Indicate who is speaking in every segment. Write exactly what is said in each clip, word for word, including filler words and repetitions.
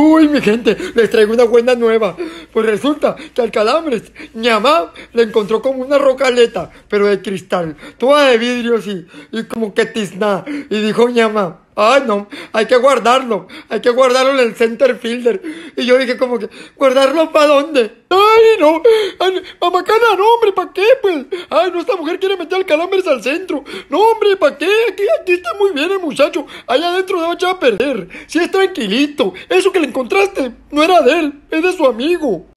Speaker 1: Uy, mi gente, les traigo una buena nueva. Pues resulta que al Calambres, ñamá le encontró como una rocaleta, pero de cristal, toda de vidrio así, y como que tizna. Y dijo ñamá, ay no, hay que guardarlo, hay que guardarlo en el center fielder. Y yo dije como que, ¿guardarlo para dónde? Ay no, ay, mamacana, no hombre, ¿para qué pues? Ay no, esta mujer quiere meter al Calambres al centro. No hombre, ¿para qué? Aquí, aquí está muy bien el muchacho, allá adentro no va a echar a perder. Si es tranquilito, eso que le encontraste no era de él, es de su amigo.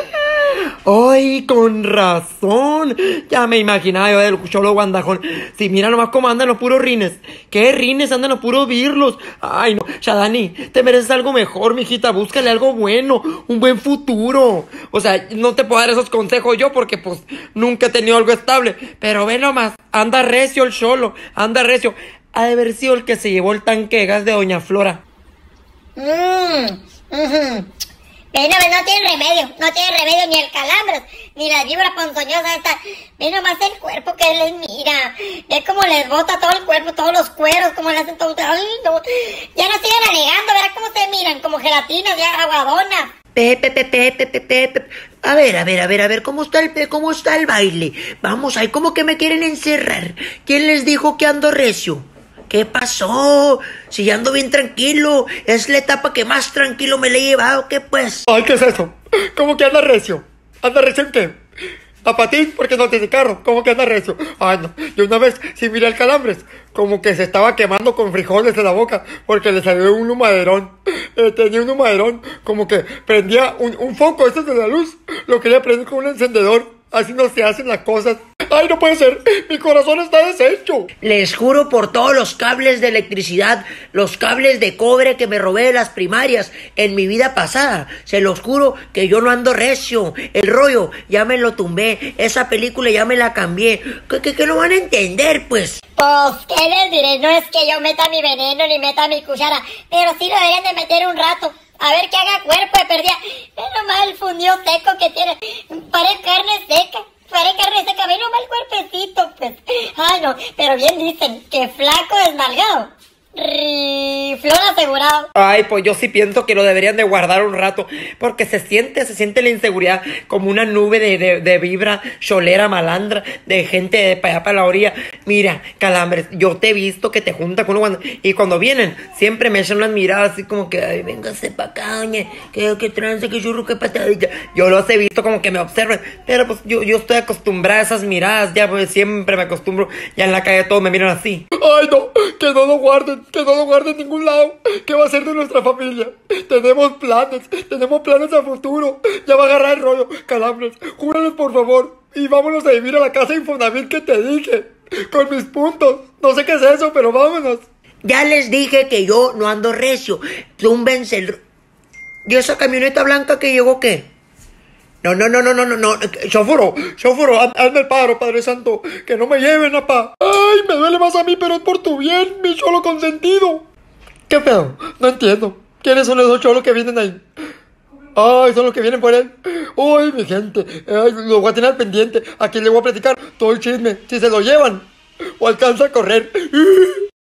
Speaker 2: Ay, con razón. Ya me imaginaba yo del cholo guandajón. Si mira nomás cómo andan los puros rines. ¿Qué rines? Andan los puros birlos. Ay, no. Shadani, te mereces algo mejor, mijita. Búscale algo bueno. Un buen futuro. O sea, no te puedo dar esos consejos yo porque, pues, nunca he tenido algo estable. Pero ve nomás. Anda recio el cholo. Anda recio. Ha de haber sido el que se llevó el tanque de gas de Doña Flora.
Speaker 3: Mmm. Uh-huh. Ve nomás, no tiene remedio, no tiene remedio ni el Calambres, ni las víboras ponzoñosas estas. Ve nomás el cuerpo que les mira, ve cómo les bota todo el cuerpo, todos los cueros, cómo le hacen todo. Ay, no. Ya no sigan alegando, verá cómo se miran, como gelatinas, ya aguadonas.
Speaker 2: Pepe, pepe, pepe, pepe. A ver, a ver, a ver, a ver, ¿cómo está el, cómo está el baile? Vamos, ahí como que me quieren encerrar. ¿Quién les dijo que ando recio? ¿Qué pasó? Si ya ando bien tranquilo. Es la etapa que más tranquilo me la he llevado. ¿Qué pues?
Speaker 1: Ay, ¿qué es eso? ¿Cómo que anda recio? ¿Anda recio en qué? ¿A patín? Porque no tiene carro. ¿Cómo que anda recio? Ay, no. Yo una vez sí miré al Calambres. Como que se estaba quemando con frijoles en la boca. Porque le salió un humaderón. Eh, tenía un humaderón. Como que prendía un, un foco. Ese de la luz. Lo quería prender con un encendedor. Así no se hacen las cosas. ¡Ay, no puede ser! ¡Mi corazón está deshecho!
Speaker 2: Les juro por todos los cables de electricidad, los cables de cobre que me robé de las primarias en mi vida pasada. Se los juro que yo no ando recio. El rollo ya me lo tumbé. Esa película ya me la cambié. ¿Qué, qué, qué no van a entender, pues?
Speaker 3: Pues, ¿qué les diré? No es que yo meta mi veneno ni meta mi cuchara, pero sí lo deberían de meter un rato. A ver que haga cuerpo de perdida. Ve nomás el fundido seco que tiene. Parece carne seca. Parece carne seca. Ve nomás el cuerpecito, pues. Ay, no. Pero bien dicen que flaco desmalgado. Riflón asegurado.
Speaker 2: Ay, pues yo sí pienso que lo deberían de guardar un rato. Porque se siente, se siente la inseguridad como una nube de, de, de vibra cholera, malandra, de gente de para allá para la orilla. Mira, Calambres, yo te he visto que te junta con uno cuando, y cuando vienen, siempre me echan unas miradas así como que, ay, véngase pa' acá, oye, que, que trance, que churro, que patadilla. Yo los he visto como que me observan, pero pues yo, yo estoy acostumbrada a esas miradas, ya pues siempre me acostumbro, ya en la calle todos me miran así.
Speaker 1: Ay, no, que no lo guarden, que no lo guarden en ningún lado. ¿Qué va a ser de nuestra familia? Tenemos planes, tenemos planes a futuro. Ya va a agarrar el rollo. Calambres, júrales por favor. Y vámonos a vivir a la casa Infonavit que te dije. Con mis puntos. No sé qué es eso, pero vámonos.
Speaker 2: Ya les dije que yo no ando recio. Túmbense el... ¿Y esa camioneta blanca que llegó qué? No, no, no, no, no, no, no.
Speaker 1: Chofuro, chofuro, hazme el paro, Padre Santo. Que no me lleven, apá. Ay, me duele más a mí, pero es por tu bien, mi cholo consentido. ¿Qué pedo? No entiendo. ¿Quiénes son esos cholos que vienen ahí? Ay, son los que vienen por él. Uy, mi gente. Ay, lo voy a tener pendiente. ¿A quién le voy a platicar todo el chisme? Si se lo llevan o alcanza a correr.